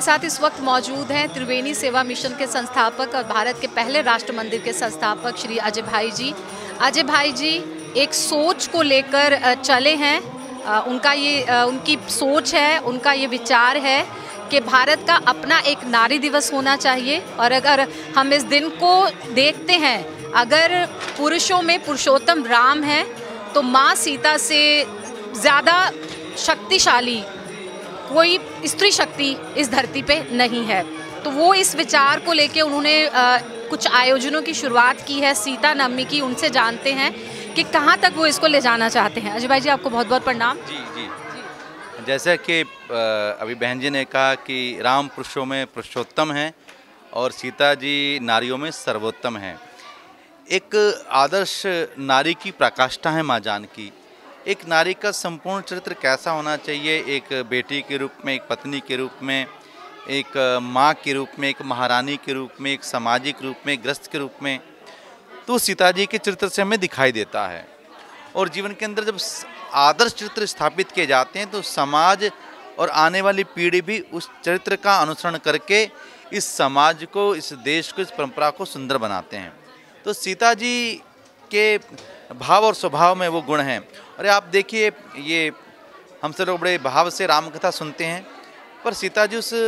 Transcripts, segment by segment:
हमारे साथ इस वक्त मौजूद हैं त्रिवेणी सेवा मिशन के संस्थापक और भारत के पहले राष्ट्र मंदिर के संस्थापक श्री अजय भाई जी। अजय भाई जी एक सोच को लेकर चले हैं। उनकी सोच है, उनका ये विचार है कि भारत का अपना एक नारी दिवस होना चाहिए। और अगर हम इस दिन को देखते हैं, अगर पुरुषों में पुरुषोत्तम राम है तो माँ सीता से ज़्यादा शक्तिशाली कोई स्त्री शक्ति इस धरती पे नहीं है। तो वो इस विचार को लेके उन्होंने कुछ आयोजनों की शुरुआत की है, सीता नवमी की। उनसे जानते हैं कि कहाँ तक वो इसको ले जाना चाहते हैं। अजय भाई जी, आपको बहुत बहुत प्रणाम। जी। जैसा कि अभी बहन जी ने कहा कि राम पुरुषों में पुरुषोत्तम हैं और सीता जी नारियों में सर्वोत्तम हैं। एक आदर्श नारी की प्रकाष्ठा है माँ जानकी। एक नारी का संपूर्ण चरित्र कैसा होना चाहिए, एक बेटी के रूप में, एक पत्नी के रूप में, एक माँ के रूप में, एक महारानी के रूप में, एक सामाजिक रूप में, एक गृहस्थ के रूप में, तो सीता जी के चरित्र से हमें दिखाई देता है। और जीवन के अंदर जब आदर्श चरित्र स्थापित किए जाते हैं तो समाज और आने वाली पीढ़ी भी उस चरित्र का अनुसरण करके इस समाज को, इस देश को, इस परंपरा को सुंदर बनाते हैं। तो सीता जी के भाव और स्वभाव में वो गुण हैं। और आप देखिए, ये हमसे लोग बड़े भाव से राम कथा सुनते हैं, पर सीता जी उस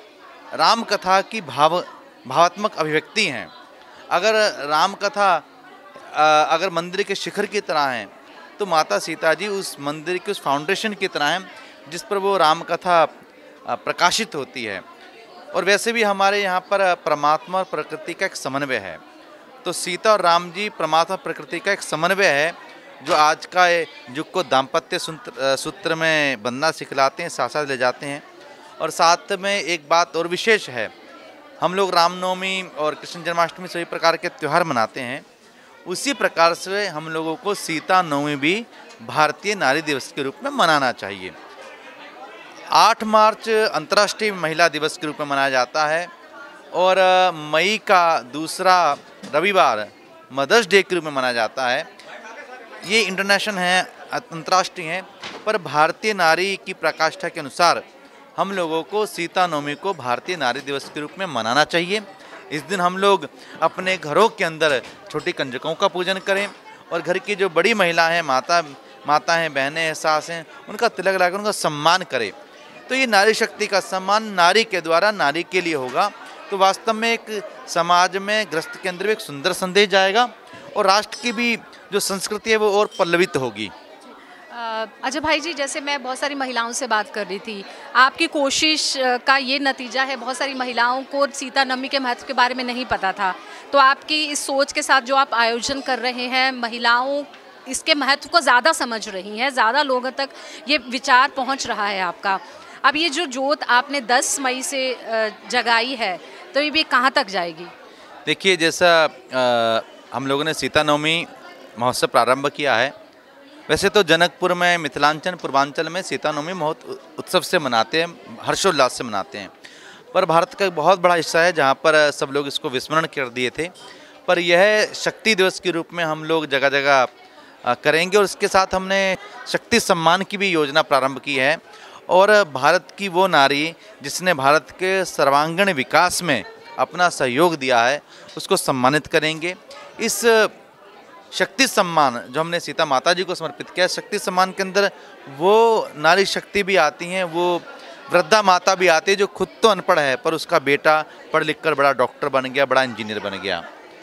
राम कथा की भावात्मक अभिव्यक्ति हैं। अगर राम कथा अगर मंदिर के शिखर की तरह हैं, तो माता सीता जी उस मंदिर के उस फाउंडेशन की तरह हैं जिस पर वो राम कथा प्रकाशित होती है। और वैसे भी हमारे यहाँ पर परमात्मा और प्रकृति का एक समन्वय है। तो सीता और राम जी परमात्मा प्रकृति का एक समन्वय है, जो आज का युग को दाम्पत्य सूत्र में बंधना सिखलाते हैं, साथ साथ ले जाते हैं। और साथ में एक बात और विशेष है, हम लोग रामनवमी और कृष्ण जन्माष्टमी सभी प्रकार के त्यौहार मनाते हैं। उसी प्रकार से हम लोगों को सीता नवमी भी भारतीय नारी दिवस के रूप में मनाना चाहिए। 8 मार्च अंतर्राष्ट्रीय महिला दिवस के रूप में मनाया जाता है और मई का दूसरा रविवार मदर्स डे के रूप में मनाया जाता है। ये इंटरनेशनल है, अंतर्राष्ट्रीय है, पर भारतीय नारी की प्रकाष्ठा के अनुसार हम लोगों को सीता नवमी को भारतीय नारी दिवस के रूप में मनाना चाहिए। इस दिन हम लोग अपने घरों के अंदर छोटी कंजकों का पूजन करें और घर की जो बड़ी महिला हैं, माता हैं, बहनें हैं, सास हैं, उनका तिलक लगाकर उनका सम्मान करें। तो ये नारी शक्ति का सम्मान नारी के द्वारा नारी के लिए होगा। तो वास्तव में एक समाज में, गृहस्थ के अंदर भी एक सुंदर संदेश जाएगा और राष्ट्र की भी जो संस्कृति है वो और पल्लवित होगी। अजय भाई जी, जैसे मैं बहुत सारी महिलाओं से बात कर रही थी, आपकी कोशिश का ये नतीजा है, बहुत सारी महिलाओं को सीता नवमी के महत्व के बारे में नहीं पता था। तो आपकी इस सोच के साथ जो आप आयोजन कर रहे हैं, महिलाओं इसके महत्व को ज़्यादा समझ रही हैं, ज़्यादा लोगों तक ये विचार पहुंच रहा है आपका। अब ये जो जोत आपने 10 मई से जगाई है, तो ये भी कहाँ तक जाएगी? देखिए, जैसा हम लोगों ने सीता नवमी महोत्सव प्रारंभ किया है, वैसे तो जनकपुर में, मिथिलांचल, पूर्वांचल में सीता नवमी बहुत उत्सव से मनाते हैं, हर्षोल्लास से मनाते हैं। पर भारत का एक बहुत बड़ा हिस्सा है जहाँ पर सब लोग इसको विस्मरण कर दिए थे। पर यह शक्ति दिवस के रूप में हम लोग जगह जगह करेंगे और इसके साथ हमने शक्ति सम्मान की भी योजना प्रारंभ की है। और भारत की वो नारी जिसने भारत के सर्वांगीण विकास में अपना सहयोग दिया है, उसको सम्मानित करेंगे। इस शक्ति सम्मान जो हमने सीता माता जी को समर्पित किया, शक्ति सम्मान के अंदर वो नारी शक्ति भी आती हैं, वो वृद्धा माता भी आती है जो खुद तो अनपढ़ है पर उसका बेटा पढ़ लिख कर बड़ा डॉक्टर बन गया, बड़ा इंजीनियर बन गया।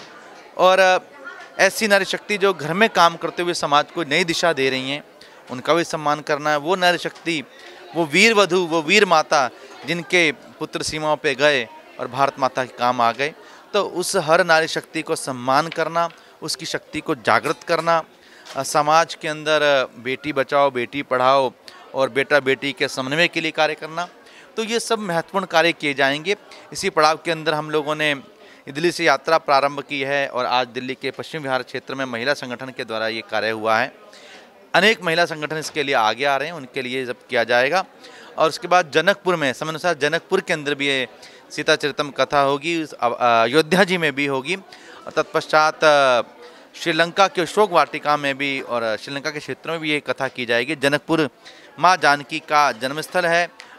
और ऐसी नारी शक्ति जो घर में काम करते हुए समाज को नई दिशा दे रही हैं, उनका भी सम्मान करना है। वो नारी शक्ति, वो वीर वधू, वो वीर माता जिनके पुत्र सीमाओं पे गए और भारत माता के काम आ गए, तो उस हर नारी शक्ति को सम्मान करना, उसकी शक्ति को जागृत करना, समाज के अंदर बेटी बचाओ, बेटी पढ़ाओ और बेटा बेटी के समन्वय के लिए कार्य करना, तो ये सब महत्वपूर्ण कार्य किए जाएंगे। इसी पड़ाव के अंदर हम लोगों ने दिल्ली से यात्रा प्रारंभ की है और आज दिल्ली के पश्चिम विहार क्षेत्र में महिला संगठन के द्वारा ये कार्य हुआ है। अनेक महिला संगठन इसके लिए आगे आ रहे हैं, उनके लिए जब किया जाएगा। और उसके बाद जनकपुर में, समय अनुसार जनकपुर के अंदर भी ये सीता चरितम कथा होगी, अयोध्या जी में भी होगी। और तत्पश्चात श्रीलंका के अशोक वाटिका में भी और श्रीलंका के क्षेत्रों में भी ये कथा की जाएगी। जनकपुर माँ जानकी का जन्मस्थल है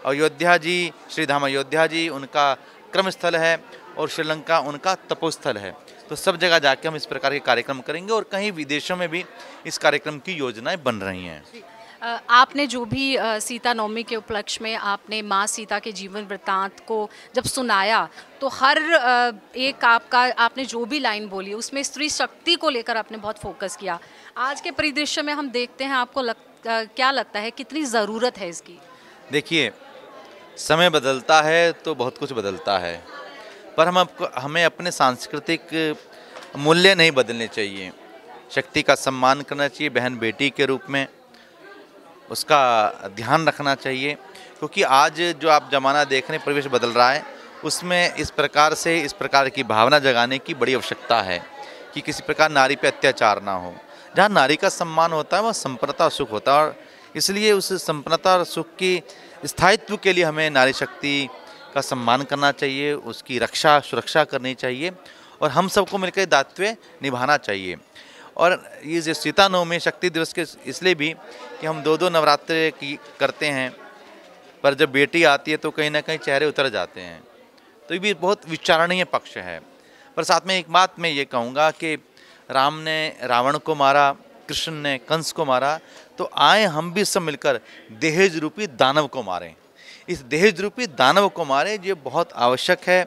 अयोध्या जी, श्री धाम अयोध्या जी उनका क्रम स्थल है और श्रीलंका उनका तपोस्थल है। तो सब जगह जाके हम इस प्रकार के कार्यक्रम करेंगे और कहीं विदेशों में भी इस कार्यक्रम की योजनाएं बन रही हैं। आपने जो भी सीता नवमी के उपलक्ष्य में आपने माँ सीता के जीवन वृत्तांत को जब सुनाया तो हर एक आपने जो भी लाइन बोली उसमें स्त्री शक्ति को लेकर आपने बहुत फोकस किया। आज के परिदृश्य में हम देखते हैं, आपको क्या लगता है कितनी ज़रूरत है इसकी? देखिए, समय बदलता है तो बहुत कुछ बदलता है, पर हमें अपने सांस्कृतिक मूल्य नहीं बदलने चाहिए। शक्ति का सम्मान करना चाहिए, बहन बेटी के रूप में उसका ध्यान रखना चाहिए, क्योंकि आज जो आप ज़माना देख रहे हैं, परिवेश बदल रहा है, उसमें इस प्रकार की भावना जगाने की बड़ी आवश्यकता है कि किसी प्रकार नारी पे अत्याचार ना हो। जहाँ नारी का सम्मान होता है वह संपन्नता और सुख होता है, और इसलिए उस संपन्नता और सुख की स्थायित्व के लिए हमें नारी शक्ति का सम्मान करना चाहिए, उसकी रक्षा सुरक्षा करनी चाहिए और हम सबको मिलकर दायित्व निभाना चाहिए। और ये जो सीता नवमी शक्ति दिवस के इसलिए भी कि हम 2 नवरात्रे की करते हैं, पर जब बेटी आती है तो कहीं ना कहीं चेहरे उतर जाते हैं, तो ये भी बहुत विचारणीय पक्ष है। पर साथ में एक बात मैं ये कहूँगा कि राम ने रावण को मारा, कृष्ण ने कंस को मारा, तो आए हम भी सब मिलकर दहेज रूपी दानव को मारें। इस दहेज रूपी दानव को मारें, ये बहुत आवश्यक है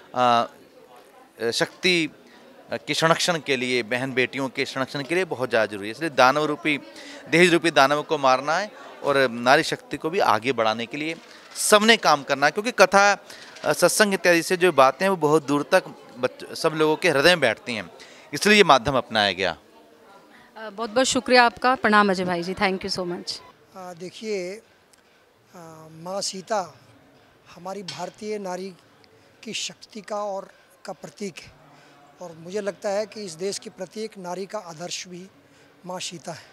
शक्ति के संरक्षण के लिए, बहन बेटियों के संरक्षण के लिए बहुत ज़्यादा जरूरी है। इसलिए दानव रूपी दहेज रूपी दानव को मारना है और नारी शक्ति को भी आगे बढ़ाने के लिए सबने काम करना है, क्योंकि कथा सत्संग इत्यादि से जो बातें हैं वो बहुत दूर तक सब लोगों के हृदय में बैठती हैं, इसलिए ये माध्यम अपनाया गया। बहुत बहुत शुक्रिया आपका। प्रणाम अजय भाई ji, thank you so much. देखिए, माँ सीता हमारी भारतीय नारी की शक्ति का प्रतीक है, और मुझे लगता है कि इस देश की प्रत्येक नारी का आदर्श भी माँ सीता है।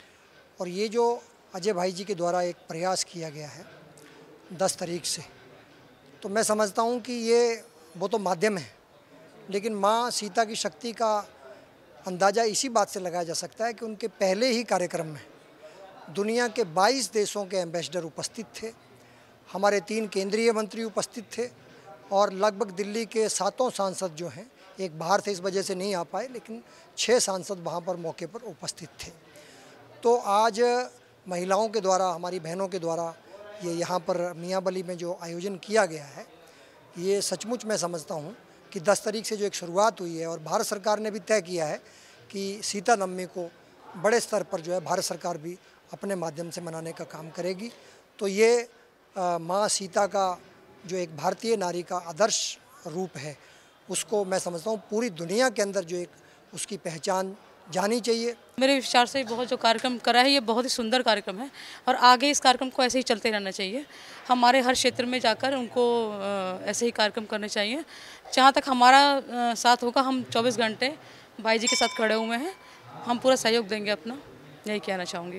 और ये जो अजय भाई जी के द्वारा एक प्रयास किया गया है 10 तारीख से, तो मैं समझता हूँ कि वो तो माध्यम है, लेकिन माँ सीता की शक्ति का अंदाज़ा इसी बात से लगाया जा सकता है कि उनके पहले ही कार्यक्रम में दुनिया के 22 देशों के एम्बेसडर उपस्थित थे, हमारे 3 केंद्रीय मंत्री उपस्थित थे, और लगभग दिल्ली के 7 सांसद जो हैं, एक बाहर से इस वजह से नहीं आ पाए, लेकिन 6 सांसद वहाँ पर मौके पर उपस्थित थे। तो आज महिलाओं के द्वारा, हमारी बहनों के द्वारा ये यहाँ पर मियाँबली में जो आयोजन किया गया है, ये सचमुच मैं समझता हूँ कि 10 तारीख से जो एक शुरुआत हुई है, और भारत सरकार ने भी तय किया है कि सीता नवमी को बड़े स्तर पर जो है भारत सरकार भी अपने माध्यम से मनाने का काम करेगी। तो ये माँ सीता का जो एक भारतीय नारी का आदर्श रूप है, उसको मैं समझता हूँ पूरी दुनिया के अंदर जो एक उसकी पहचान जानी चाहिए। मेरे विचार से बहुत जो कार्यक्रम करा है ये बहुत ही सुंदर कार्यक्रम है, और आगे इस कार्यक्रम को ऐसे ही चलते रहना चाहिए। हमारे हर क्षेत्र में जाकर उनको ऐसे ही कार्यक्रम करने चाहिए। जहाँ तक हमारा साथ होगा, हम 24 घंटे भाई जी के साथ खड़े हुए हैं, हम पूरा सहयोग देंगे अपना, यही कहना चाहूँगी।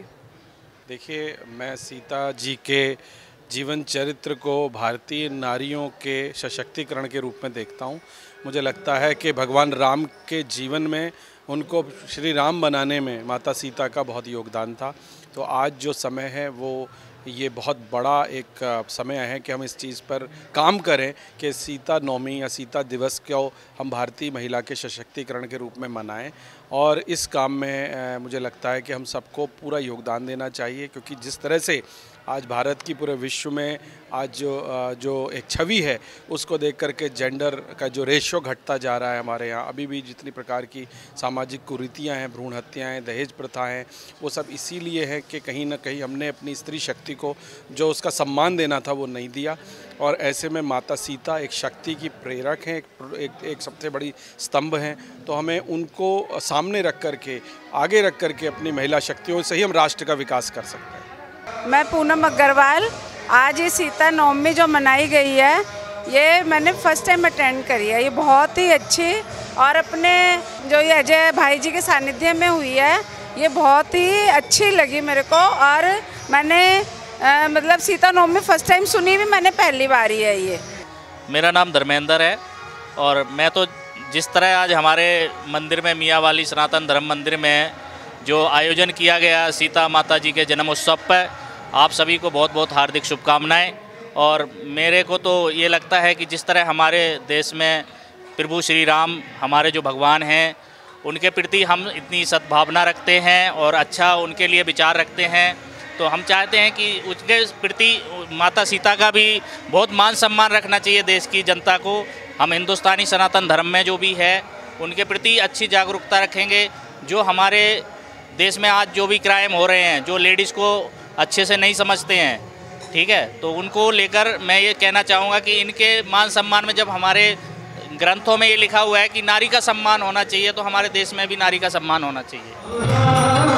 देखिए, मैं सीता जी के जीवन चरित्र को भारतीय नारियों के सशक्तिकरण के रूप में देखता हूँ। मुझे लगता है कि भगवान राम के जीवन में उनको श्री राम बनाने में माता सीता का बहुत योगदान था। तो आज जो समय है वो ये बहुत बड़ा एक समय है कि हम इस चीज़ पर काम करें कि सीता नवमी या सीता दिवस को हम भारतीय महिला के सशक्तिकरण के रूप में मनाएं, और इस काम में मुझे लगता है कि हम सबको पूरा योगदान देना चाहिए, क्योंकि जिस तरह से आज भारत की पूरे विश्व में आज जो एक छवि है उसको देख करके जेंडर का जो रेशो घटता जा रहा है हमारे यहाँ, अभी भी जितनी प्रकार की सामाजिक कुरीतियाँ हैं, भ्रूण हत्याएँ हैं, दहेज प्रथा हैं, वो सब इसीलिए है कि कहीं ना कहीं हमने अपनी स्त्री शक्ति को जो उसका सम्मान देना था वो नहीं दिया। और ऐसे में माता सीता एक शक्ति की प्रेरक हैं, एक सबसे बड़ी स्तंभ हैं। तो हमें उनको सामने रख करके, आगे रख करके अपनी महिला शक्तियों से ही हम राष्ट्र का विकास कर सकते हैं। मैं पूनम अग्रवाल। आज ये सीता नवमी जो मनाई गई है, ये मैंने फर्स्ट टाइम अटेंड करी है। ये बहुत ही अच्छी, और अपने जो ये अजय भाई जी के सानिध्य में हुई है, ये बहुत ही अच्छी लगी मेरे को। और मैंने मतलब सीता नवमी फर्स्ट टाइम सुनी भी मैंने, पहली बार ही है ये। मेरा नाम धर्मेंद्र है, और मैं तो जिस तरह आज हमारे मंदिर में, मियाँवाली सनातन धर्म मंदिर में जो आयोजन किया गया सीता माता जी के जन्म उत्सव पर, आप सभी को बहुत बहुत हार्दिक शुभकामनाएं। और मेरे को तो ये लगता है कि जिस तरह हमारे देश में प्रभु श्री राम हमारे जो भगवान हैं, उनके प्रति हम इतनी सद्भावना रखते हैं और अच्छा उनके लिए विचार रखते हैं, तो हम चाहते हैं कि उसके प्रति माता सीता का भी बहुत मान सम्मान रखना चाहिए देश की जनता को। हम हिंदुस्तानी सनातन धर्म में जो भी है उनके प्रति अच्छी जागरूकता रखेंगे। जो हमारे देश में आज जो भी क्राइम हो रहे हैं, जो लेडीज़ को अच्छे से नहीं समझते हैं, ठीक है, तो उनको लेकर मैं ये कहना चाहूँगा कि इनके मान सम्मान में, जब हमारे ग्रंथों में ये लिखा हुआ है कि नारी का सम्मान होना चाहिए, तो हमारे देश में भी नारी का सम्मान होना चाहिए।